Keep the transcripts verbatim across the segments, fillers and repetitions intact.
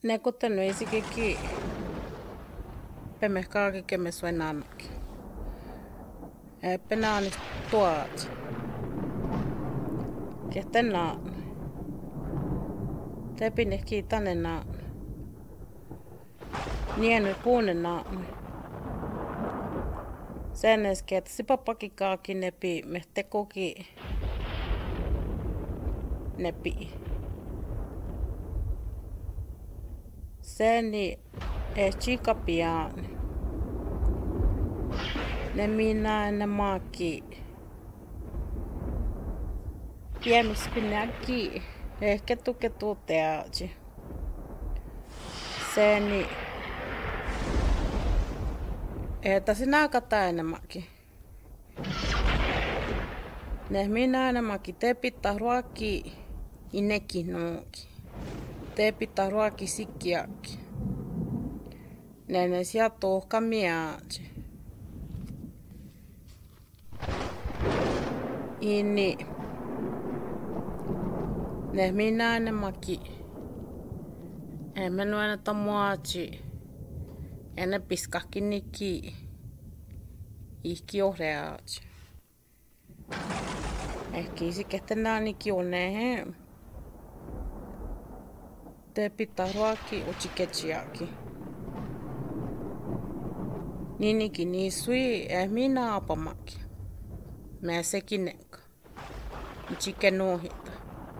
Neko te nui si ki pe me kaki ke me suenanaki. E penani tuat. Ke te naan. Te pine ki tane naan. Nienu puune naan. Sen eski, että sipapaki kaaki nepi me tekoki nepi. Seni e chikapiaan. Ne minä ne maaki. Piemiskunäki. Ehkä tuke tuuteaji. Seni että sinä kata enemmänkin. Ne minä enemmänkin te pitää ruoki inekin nuuki. Te pitää ruoki sikkiäkin. Ne ne sieltä tuhka miaji. Inni. Ne minä enemmänkin. En mä nuena tamuaji. Enne piskakin niki. Ihki ohreaji. Ehkä isi kettenää niki onnehe. Te pitää ruoki uchikechiaki. Niniki niisui eh minä apamaki. Mä sekin nekka. Uchike nuohita.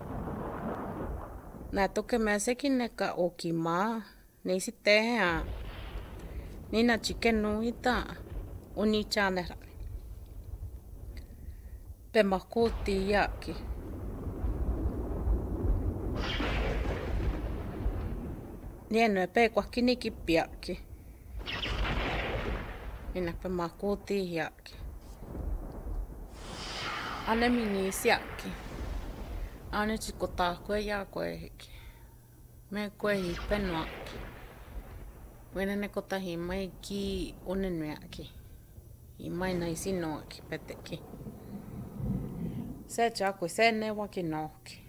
Nää toke mä sekin nekka okimaa. Niin sit tehdään. Nina chicken nuita uni chanera. Pe makuti yaki. Nienu pe kwaki nikipiaki. Nina pe makuti yaki. Ane mini siaki. Ane chikota kwe ya kwehiki. Me kwehi penuaki. Wena ne kota himai ki unenuaki. Himai naisi noaki peteki. Se chakui se ne waki noki.